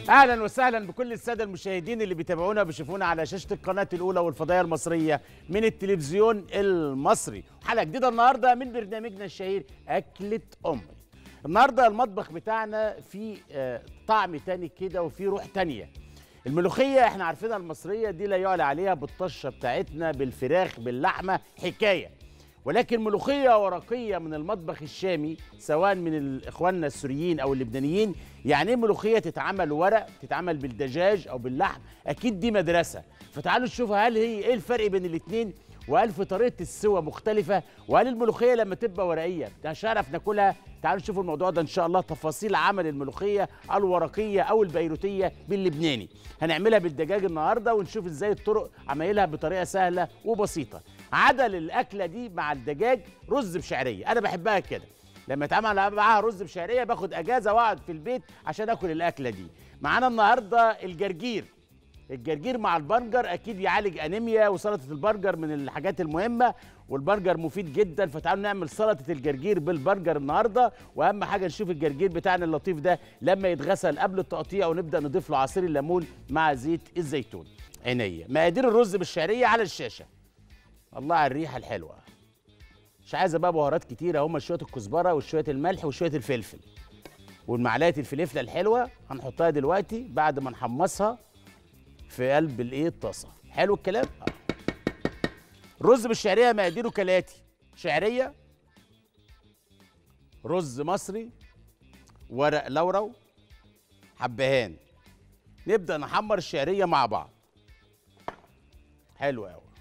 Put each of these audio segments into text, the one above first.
اهلا وسهلا بكل الساده المشاهدين اللي بيتابعونا وبيشوفونا على شاشه القناه الاولى والفضائيه المصريه من التلفزيون المصري. حلقه جديده النهارده من برنامجنا الشهير اكله امي. النهارده المطبخ بتاعنا فيه طعم تاني كده وفيه روح تانيه. الملوخيه احنا عارفينها المصريه دي لا يعلى عليها بالطشه بتاعتنا بالفراخ باللحمه حكايه. ولكن ملوخيه ورقيه من المطبخ الشامي سواء من اخواننا السوريين او اللبنانيين. يعني ايه ملوخيه تتعمل ورق تتعمل بالدجاج او باللحم؟ اكيد دي مدرسه. فتعالوا نشوف هل هي ايه الفرق بين الاثنين، وهل في طريقه السوى مختلفه، وهل الملوخيه لما تبقى ورقيه مش هنعرف ناكلها. تعالوا نشوف الموضوع ده ان شاء الله، تفاصيل عمل الملوخيه الورقيه او البيروتيه باللبناني. هنعملها بالدجاج النهارده ونشوف ازاي الطرق عمايلها بطريقه سهله وبسيطه. عدل الاكله دي مع الدجاج رز بشعريه، انا بحبها كده. لما يتعمل معاها رز بشعريه باخد اجازه واقعد في البيت عشان اكل الاكله دي. معانا النهارده الجرجير. الجرجير مع البرجر اكيد يعالج انيميا، وسلطه البرجر من الحاجات المهمه، والبرجر مفيد جدا. فتعالوا نعمل سلطه الجرجير بالبرجر النهارده. واهم حاجه نشوف الجرجير بتاعنا اللطيف ده لما يتغسل قبل التقطيع، ونبدا نضيف له عصير الليمون مع زيت الزيتون. عينيا مقادير الرز بالشعريه على الشاشه. الله على الريحه الحلوه. مش عايزه بقى بهارات كتيره، هما شويه الكزبره وشويه الملح وشويه الفلفل والمعلقه الفلفله الحلوه هنحطها دلوقتي بعد ما نحمصها في قلب الطاسه. حلو الكلام. الرز بالشعريه مقاديره كالاتي: شعريه، رز مصري، ورق لورو، حبهان. نبدا نحمر الشعريه مع بعض. حلو قوي.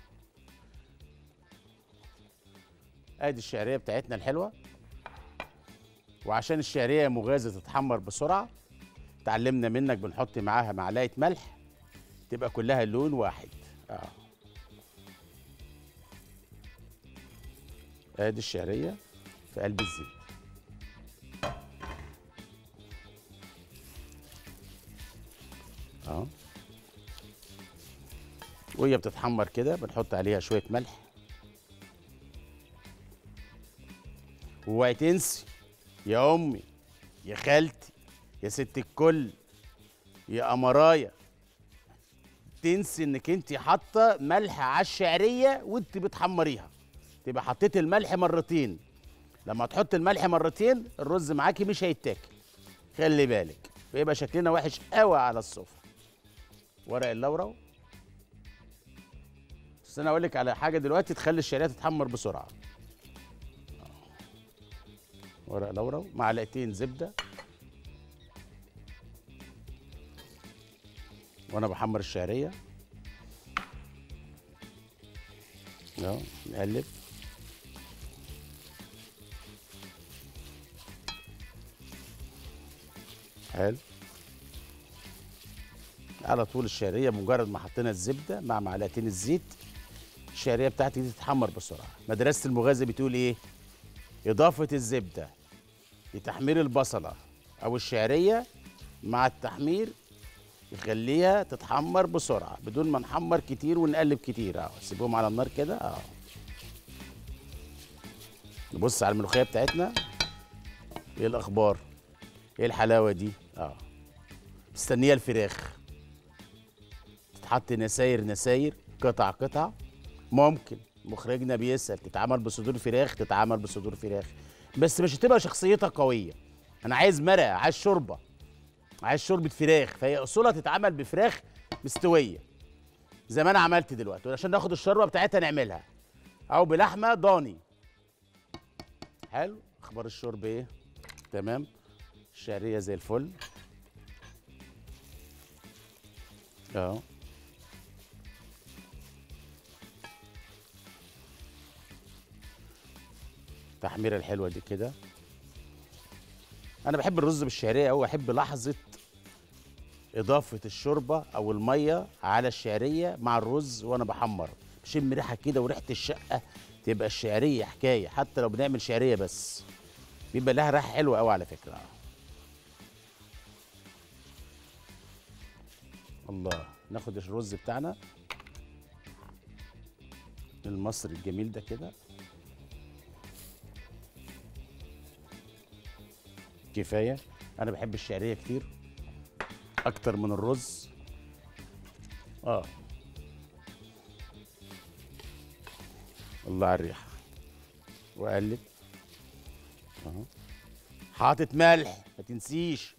ادي الشعريه بتاعتنا الحلوه. وعشان الشعريه مغازه تتحمر بسرعه اتعلمنا منك بنحط معاها معلقه ملح تبقى كلها لون واحد. ادي الشعريه في قلب الزيت. وهي بتتحمر كده بنحط عليها شويه ملح. واوعي تنسي يا امي، يا خالتي، يا ست الكل، يا قمرايه، تنسي انك انت حاطه ملح على الشعريه وانت بتحمريها. تبقى حطيت الملح مرتين. لما تحط الملح مرتين الرز معاكي مش هيتاكل، خلي بالك، ويبقى شكلنا وحش قوي على السفره. ورق اللورا. بس انا اقول لك على حاجه دلوقتي تخلي الشعريه تتحمر بسرعه. ورق لورا، معلقتين زبده وانا بحمر الشعريه. نقلب. حلو. على طول الشعريه مجرد ما حطينا الزبده مع معلقتين الزيت الشعريه بتاعتي دي تتحمر بسرعه. مدرسه المغازي بتقول ايه؟ اضافه الزبده لتحمير البصله او الشعريه مع التحمير يخليها تتحمر بسرعه بدون ما نحمر كتير ونقلب كتير. سيبهم على النار كده. نبص على الملوخيه بتاعتنا. ايه الاخبار؟ ايه الحلاوه دي؟ مستنيه الفراخ تتحط نساير نساير، قطع قطع. ممكن مخرجنا بيسأل تتعمل بصدور فراخ، تتعمل بصدور فراخ، بس مش هتبقى شخصيتها قويه. انا عايز مرقه، عايز شوربه، عايز شوربه فراخ، فهي اصولها تتعمل بفراخ مستويه زي ما انا عملت دلوقتي. عشان ناخد الشوربه بتاعتها نعملها او بلحمه ضاني. حلو. اخبار الشرب ايه؟ تمام. الشعريه زي الفل. التحميره الحلوه دي كده. انا بحب الرز بالشعريه قوي، احب لحظه اضافه الشوربه او الميه على الشعريه مع الرز وانا بحمر. بشم ريحه كده وريحه الشقه تبقى الشعريه حكايه. حتى لو بنعمل شعريه بس بيبقى لها ريحه حلوه قوي على فكره. الله. ناخد الرز بتاعنا المصري الجميل ده كده. كفايه. انا بحب الشعريه كتير اكتر من الرز. اه الله على الريحه. واقلب اهو. حاطط ملح ما تنسيش.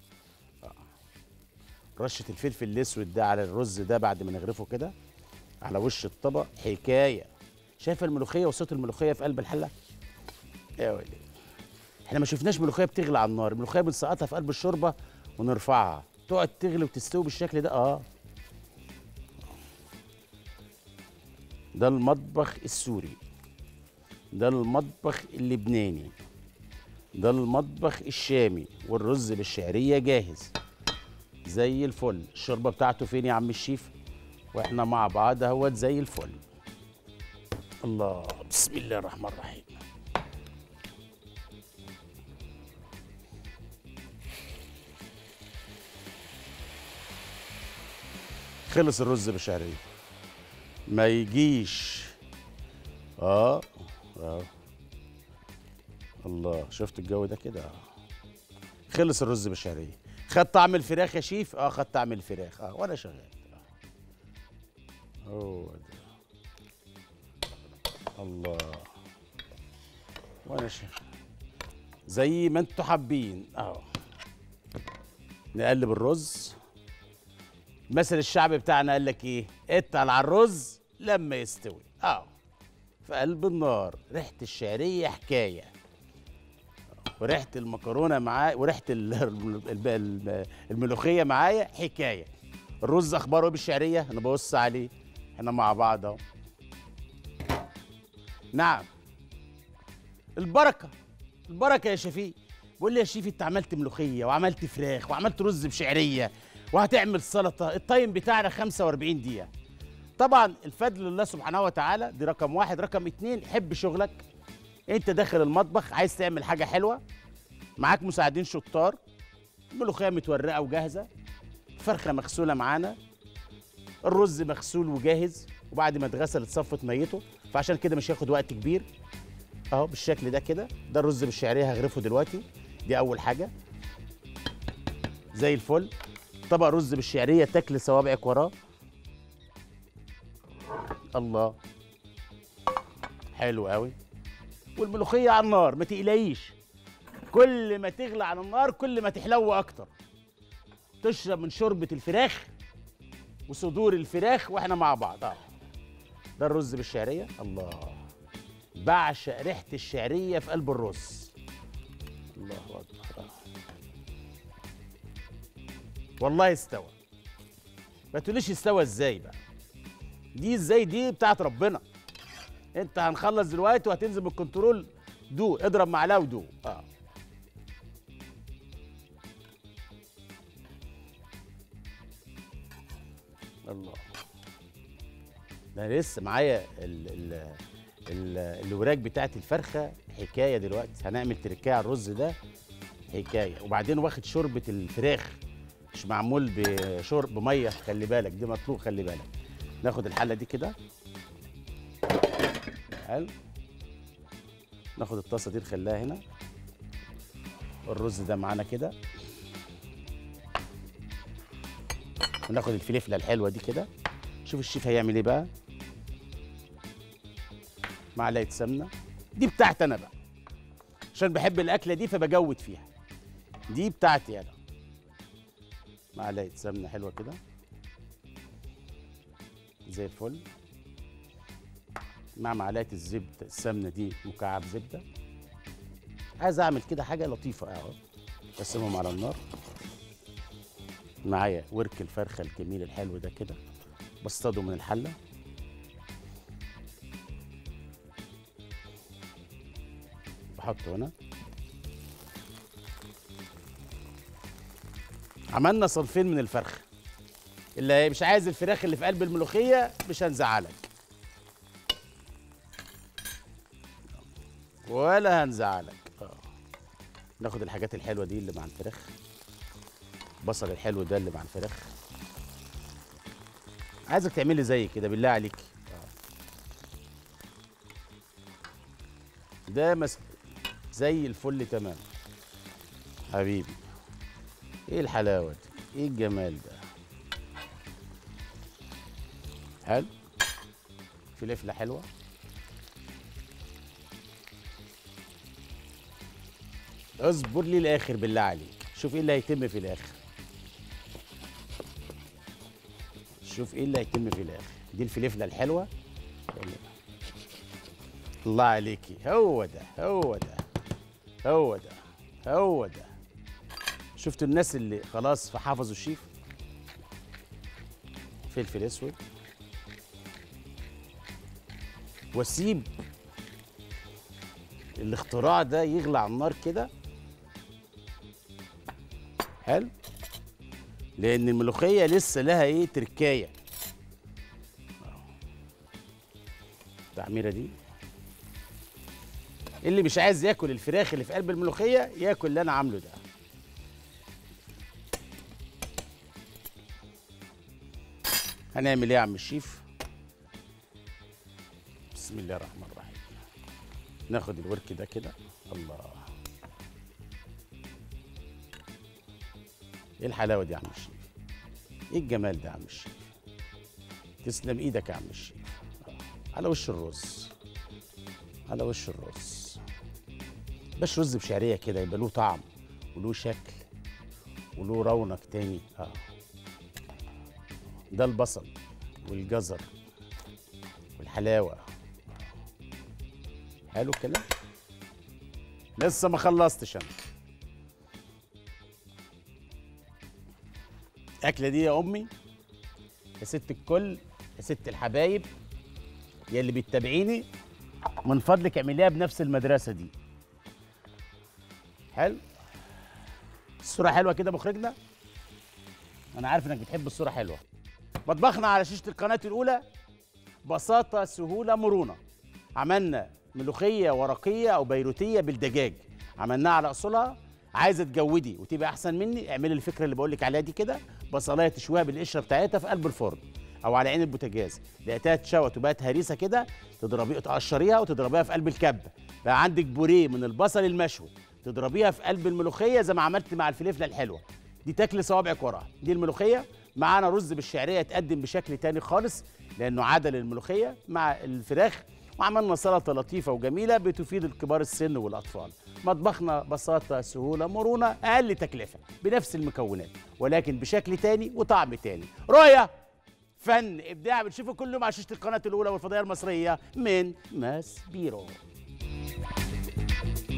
رشه الفلفل الاسود ده على الرز ده بعد ما نغرفه كده على وش الطبق حكايه. شايف الملوخيه وصوت الملوخيه في قلب الحله؟ يا ولي، احنا ما شفناش ملوخيه بتغلي على النار. الملوخيه بنسقطها في قلب الشوربه ونرفعها تقعد تغلي وتستوي بالشكل ده. ده المطبخ السوري، ده المطبخ اللبناني، ده المطبخ الشامي. والرز بالشعريه جاهز زي الفل. الشوربه بتاعته فين يا عم الشيف؟ واحنا مع بعض اهوت زي الفل. الله، بسم الله الرحمن الرحيم. خلص الرز بالشعريه، ما يجيش. اه الله، شفت الجو ده كده؟ خلص الرز بالشعريه. خد طعم الفراخ يا شيف؟ خد طعم الفراخ. وانا شغال. هو ده. الله، وانا شغال زي ما انتوا حابين. نقلب الرز. مثل الشعب بتاعنا قال لك ايه؟ اتقل على الرز لما يستوي. في قلب النار. ريحه الشعريه حكايه، وريحه المكرونه معايا، وريحه الملوخيه معايا حكايه. الرز اخباره ايه بالشعريه؟ انا ببص عليه. احنا مع بعض اهو. نعم، البركه. البركه يا شفيق. بقول لي يا شيف انت عملت ملوخيه وعملت فراخ وعملت رز بشعريه وهتعمل سلطه، التايم بتاعنا 45 دقيقه. طبعا الفضل لله سبحانه وتعالى، دي رقم واحد. رقم اتنين، حب شغلك. انت داخل المطبخ عايز تعمل حاجه حلوه، معاك مساعدين شطار، الملوخيه متورقه وجاهزه، فرخه مغسوله معانا، الرز مغسول وجاهز وبعد ما اتغسل اتصفت ميته، فعشان كده مش هياخد وقت كبير. اهو بالشكل ده كده. ده الرز بالشعريه هغرفه دلوقتي. دي اول حاجه زي الفل. طبق رز بالشعريه تاكل صوابعك وراه. الله، حلو قوي. والملوخيه على النار ما تقلقيش، كل ما تغلى على النار كل ما تحلو اكتر. تشرب من شوربه الفراخ وصدور الفراخ واحنا مع بعض. ده الرز بالشعريه. الله، بعشق ريحه الشعريه في قلب الرز. الله اكبر. والله استوى. ما تقوليش استوى ازاي بقى، دي ازاي؟ دي بتاعت ربنا. انت هنخلص دلوقتي وهتنزل بالكنترول. دوق، اضرب معلقه ودوق. الله، ده لسه معايا الوراك بتاعت الفرخه حكايه. دلوقتي هنعمل تركايه على الرز ده حكايه. وبعدين واخد شوربه الفراخ، مش معمول بشرب ميه، خلي بالك دي مطلوب، خلي بالك. ناخد الحله دي كده. حلو. ناخد الطاسه دي نخليها هنا. الرز ده معانا كده. وناخد الفلفله الحلوه دي كده. شوف الشيف هيعمل ايه بقى. معلقه سمنه، دي بتاعتي انا بقى عشان بحب الاكله دي فبجود فيها. دي بتاعتي انا. معلقه سمنه حلوه كده زي الفل، مع معلقه الزبده. السمنه دي مكعب زبده. عايز اعمل كده حاجه لطيفه اهو. بقسمهم على النار. معايا ورك الفرخه الجميل الحلو ده كده، بصطاده من الحله. بحطه هنا. عملنا صنفين من الفرخه. اللي مش عايز الفراخ اللي في قلب الملوخيه مش هنزعلك، ولا هنزعلك. ناخد الحاجات الحلوه دي اللي مع الفراخ. البصل الحلو ده اللي مع الفراخ. عايزك تعملي زي كده بالله عليك. ده زي الفل تمام. حبيبي، ايه الحلاوه دي، ايه الجمال ده. فلفله حلوه. اصبر لي الاخر بالله عليك، شوف ايه اللي هيتم في الاخر. شوف ايه اللي هيتم في الاخر. دي الفلفله الحلوه. الله عليكي، هو ده هو ده هو ده هو ده. شفتوا الناس اللي خلاص فحافظوا الشيف. فلفل اسود، واسيب الاختراع ده يغلى على النار كده. حلو، لان الملوخيه لسه لها ايه تركايه. التعميره دي، اللي مش عايز ياكل الفراخ اللي في قلب الملوخيه ياكل اللي انا عامله ده. هنعمل ايه يا عم الشيف؟ بسم الله الرحمن الرحيم. ناخد الورك ده كده. الله، ايه الحلاوه دي يا عم الشيف؟ ايه الجمال ده يا عم الشيف؟ تسلم ايدك يا عم الشيف. على وش الرز، على وش الرز. باش رز بشعريه كده يبقى له طعم وله شكل وله رونق تاني. ده البصل والجزر والحلاوه. حلو الكلام. لسه ما خلصتش انا. الاكله دي يا امي، يا ست الكل، يا ست الحبايب، يا اللي بتتابعيني، من فضلك اعمليها بنفس المدرسه دي. حلو. الصوره حلوه كده مخرجنا، انا عارف انك بتحب الصوره حلوه. مطبخنا على شاشه القناه الاولى، بساطه سهوله مرونه. عملنا ملوخيه ورقيه او بيروتيه بالدجاج، عملناها على اصولها. عايزه تجودي وتبقى احسن مني، اعملي الفكره اللي بقول لك عليها دي كده. بصلايه تشويها بالقشره بتاعتها في قلب الفرن او على عين البوتاجاز. لقيتها اتشوت وبقت هريسه كده، تضربيها تقشريها وتضربيها في قلب الكبه. بقى عندك بوريه من البصل المشوي، تضربيها في قلب الملوخيه زي ما عملت مع الفلفله الحلوه دي، تاكلي صوابعك وراها. دي الملوخيه. معانا رز بالشعريه يتقدم بشكل تاني خالص لانه عدل الملوخيه مع الفراخ. وعملنا سلطه لطيفه وجميله بتفيد الكبار السن والاطفال. مطبخنا بساطه سهوله مرونه، اقل تكلفه بنفس المكونات ولكن بشكل تاني وطعم تاني. رؤيه، فن، ابداع، بتشوفوا كل يوم على شاشه القناه الاولى والفضائيه المصريه من ماس بيرو.